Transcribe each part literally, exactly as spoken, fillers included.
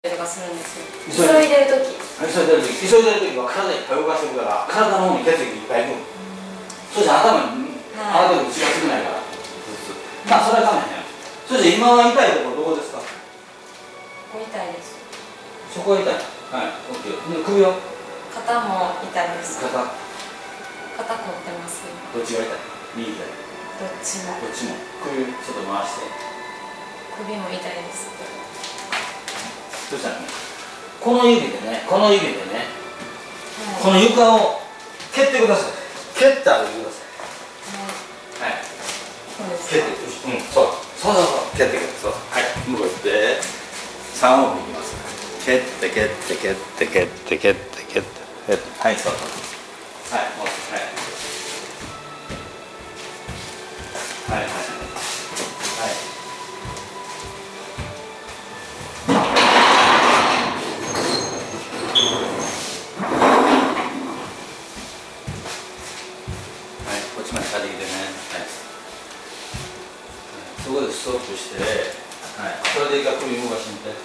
とかするんですよ。急いでる時急いでる時急いでる時は体いっぱい動かしてるから体の方に血液いっぱいいく。そして頭にある程度血が少ないからまあそれはかめへん。そして今は痛いところどこですか？ ここ痛いです。 そこは痛い。はい、オッケー。で首は？ 肩も痛いです。 肩肩凝ってます。 どっちが痛い？右痛い？ どっちも。 どっちも。首ちょっと回して。 首も痛いです。 そしたらね、この指でね、この指でね、はい、この床を蹴ってください。蹴ってあげてください。はい。はい。そうです。蹴って、うん、そう。そうそうそう。蹴ってください。はい。向こう行って、三往復いきます。蹴って蹴って蹴って蹴って蹴って蹴って蹴って。はい、そうそう。はい、もう、はい。はいはい。はい。こっちまで借りてね、はい、そこでストップして、はい、それで一回首動かしてみて。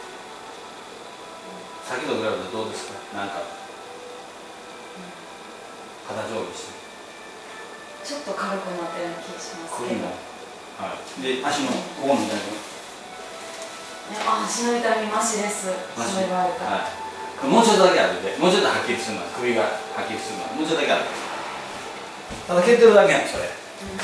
さっきと比べてどうですか？なんか肩上下して。 ちょっと軽くなったような気がしますけど。 首も、はい、で足のここの痛みも。 あ、足の痛みマシです。それがあるから。 はい、もうちょっとだけ歩いて、もうちょっとはっきりするの、首がはっきりするの、もうちょっとだけ歩いて。ただ蹴ってるだけやんそれ。はい。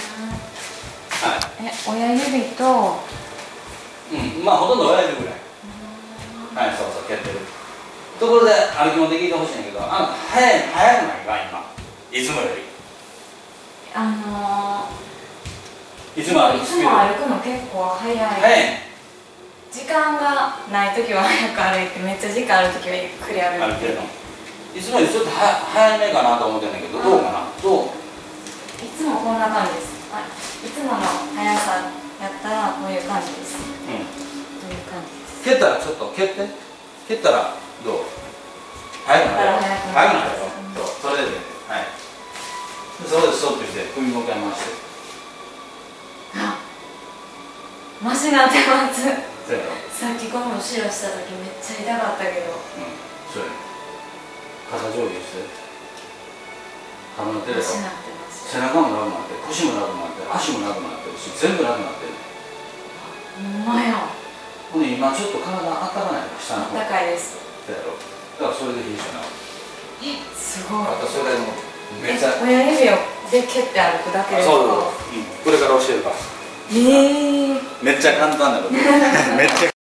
え、親指と。 うん、まあほとんど親指ぐらい。はい、そうそう蹴ってる。ところで歩きもできてほしいんやけど、あの早い早くないか今。いつもより。 あのー、いつも歩くいつも歩くの結構早い。早い。時間がない時は早く歩いて、めっちゃ時間ある時はゆっくり歩いて。歩いてるの。いつもよりちょっとは早めかなと思ってんだけど、どうかな。どう？いつもこんな感じです。あ、いつもの速さやったらこういう感じです。うん。こういう感じです。 蹴ったらちょっと蹴って。蹴ったらどう？速くなるよ。速くなるよ。そう、それでね。はい。そこでストップして首もう一回回して。 あ、マシなってます。 そうやろ。 さっきこの後ろした時めっちゃ痛かったけど。うん、 そうや。肩上下して。体の手でしょ。背中も楽になって、腰も楽になって、足も楽になってるし、全部楽になってる。 ほんまや。 ほんで今ちょっと体あったかないの下の方。 あったかいです。 そうやろ。だからそれでいいじゃない。 え、すごい。 あとそれもめっちゃ。 親指をで蹴って歩くだけですか？ そうそう。うん。これから教えるから。 ええ。 めっちゃ簡単なこと。めっちゃ。